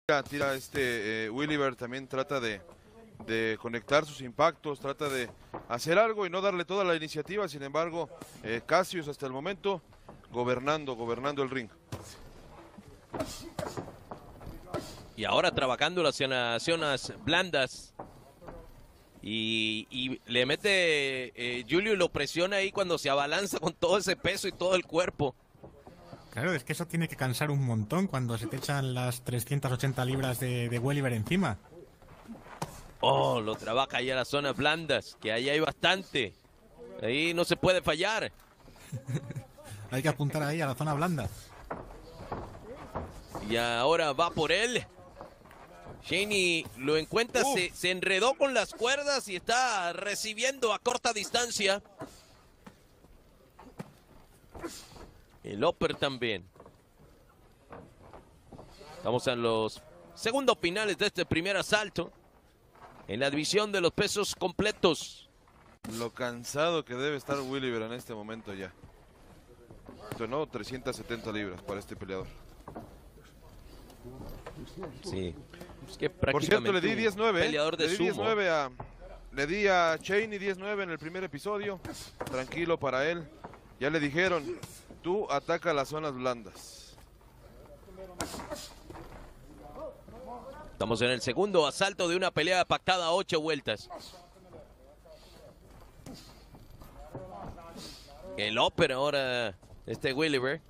Tira Williver también trata de conectar sus impactos, trata de hacer algo y no darle toda la iniciativa. Sin embargo, Cassius hasta el momento gobernando el ring. Y ahora trabajando hacia las zonas blandas. Y le mete Julius, lo presiona ahí cuando se abalanza con todo ese peso y todo el cuerpo. Claro, es que eso tiene que cansar un montón cuando se te echan las 380 libras de Welliver encima. Oh, lo trabaja ahí a las zonas blandas, que ahí hay bastante. Ahí no se puede fallar. Hay que apuntar ahí a la zona blanda. Y ahora va por él. Shaney lo encuentra, se enredó con las cuerdas y está recibiendo a corta distancia. El upper también. Estamos en los segundos finales de este primer asalto. En la división de los pesos completos. Lo cansado que debe estar Williver en este momento ya. No, 370 libras para este peleador. Sí. Es que por cierto, le di 19. Peleador de sumo. Le di a Shaney 19 en el primer episodio. Tranquilo para él. Ya le dijeron, tú ataca las zonas blandas. Estamos en el segundo asalto de una pelea pactada a 8 vueltas. El upper ahora, Williver.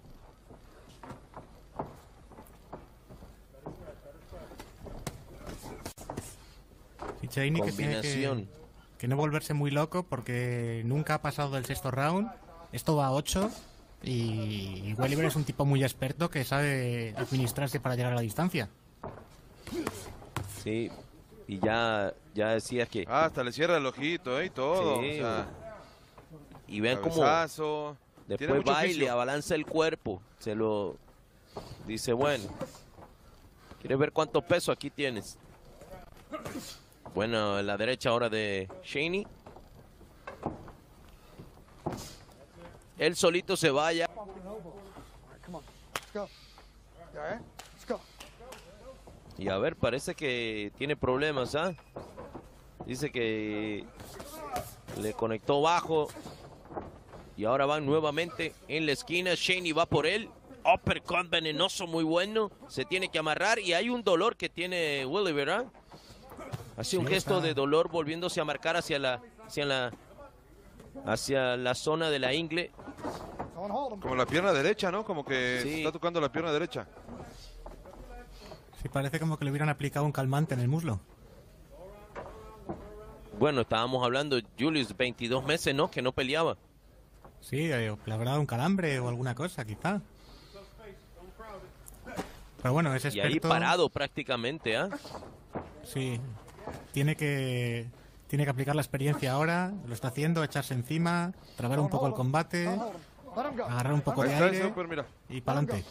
Y Shaney que tiene que no volverse muy loco porque nunca ha pasado del sexto round. Esto va a 8 y Welliver es un tipo muy experto que sabe administrarse para llegar a la distancia. Sí, y ya decía que... hasta le cierra el ojito, y todo. Sí, o sea, y vean cómo después va y le abalanza el cuerpo. Se lo dice, bueno, ¿quieres ver cuánto peso aquí tienes? Bueno, en la derecha ahora de Shaney. Él solito se vaya. Y a ver, parece que tiene problemas, ¿ah? Dice que le conectó bajo. Y ahora van nuevamente en la esquina. Shaney va por él. Uppercut venenoso, muy bueno. Se tiene que amarrar y hay un dolor que tiene Williver, ¿ah? Hace un gesto de dolor volviéndose a marcar hacia la zona de la ingle. Como la pierna derecha, ¿no? Como que está tocando la pierna derecha. Sí, parece como que le hubieran aplicado un calmante en el muslo. Bueno, estábamos hablando, Julius, 22 meses, ¿no? Que no peleaba. Sí, le habrá dado un calambre o alguna cosa, quizá. Pero bueno, es experto. Y ahí parado prácticamente, ¿ah? Sí, tiene que aplicar la experiencia ahora. Lo está haciendo, echarse encima, trabar un poco el combate, agarrar un poco de aire y para adelante.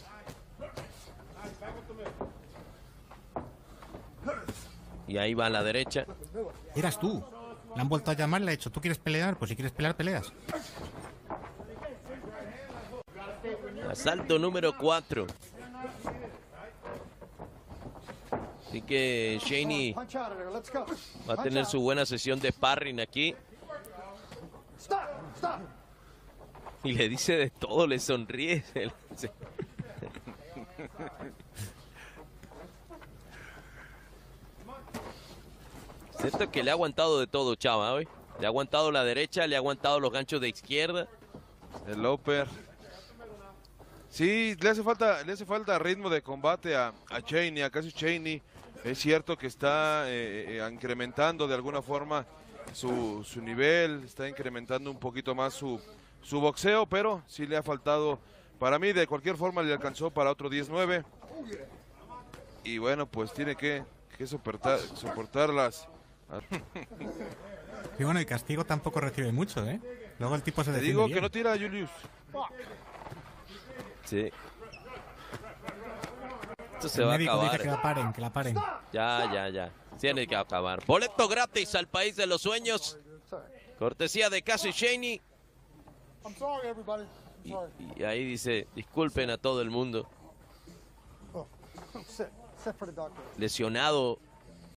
Y ahí va a la derecha. Eras tú. Le han vuelto a llamar, le ha dicho, ¿tú quieres pelear? Pues si quieres pelear, peleas. Asalto número 4. Así que Shaney va a tener su buena sesión de sparring aquí. Y le dice de todo, le sonríe. Siento que le ha aguantado de todo, Chava, hoy. Le ha aguantado la derecha, le ha aguantado los ganchos de izquierda. El upper. Sí, le hace falta ritmo de combate a Shaney, a Cassius Shaney. Es cierto que está incrementando de alguna forma su nivel, está incrementando un poquito más su boxeo, pero sí le ha faltado. Para mí, de cualquier forma, le alcanzó para otro 19. Y bueno, pues tiene que soportarlas. Y bueno, y castigo tampoco recibe mucho, ¿eh? Luego el tipo se defiende digo bien. Que no tira a Julius. Sí. Esto se va a acabar. Dice que la paren. Ya. Tiene que acabar. Boleto gratis al país de los sueños. Cortesía de Cassius Shaney. Y ahí dice, disculpen a todo el mundo. lesionado